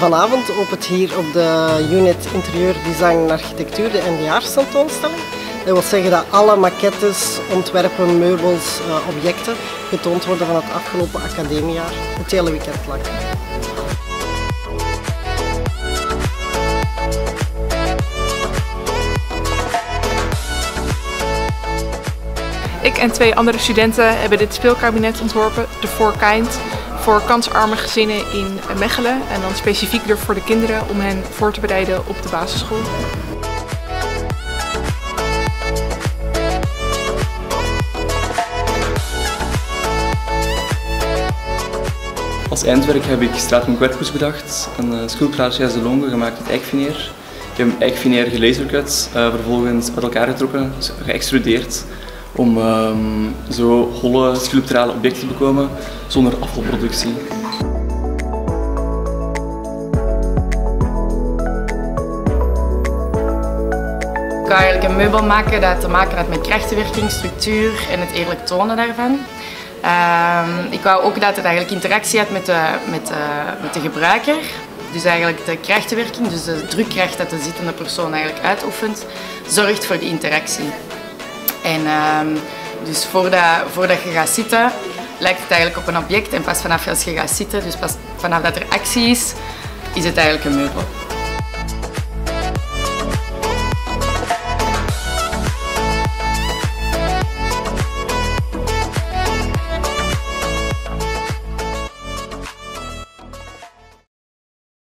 Vanavond opent hier op de unit Interieur Design en Architectuur de eindejaarstentoonstelling. Dat wil zeggen dat alle maquettes, ontwerpen, meubels, objecten getoond worden van het afgelopen academiejaar, het hele weekend lang. Ik en 2 andere studenten hebben dit speelkabinet ontworpen, de For Kind, voor kansarme gezinnen in Mechelen en dan specifiek er voor de kinderen om hen voor te bereiden op de basisschool. Als eindwerk heb ik Straat met Kwerpus bedacht, een schildplaatje Gijs de Longe gemaakt uit eikveneer. Ik heb eikveneer gelasercut, vervolgens uit elkaar getrokken, geëxtrudeerd, om zo holle sculpturale objecten te bekomen zonder afvalproductie. Ik wou eigenlijk een meubel maken dat te maken had met krachtenwerking, structuur en het eerlijk tonen daarvan. Ik wou ook dat het eigenlijk interactie had met de gebruiker. Dus eigenlijk de krachtenwerking, dus de drukkracht dat de zittende persoon eigenlijk uitoefent, zorgt voor die interactie. En dus voordat je gaat zitten, lijkt het eigenlijk op een object en pas vanaf als je gaat zitten, dus pas vanaf dat er actie is het eigenlijk een meubel.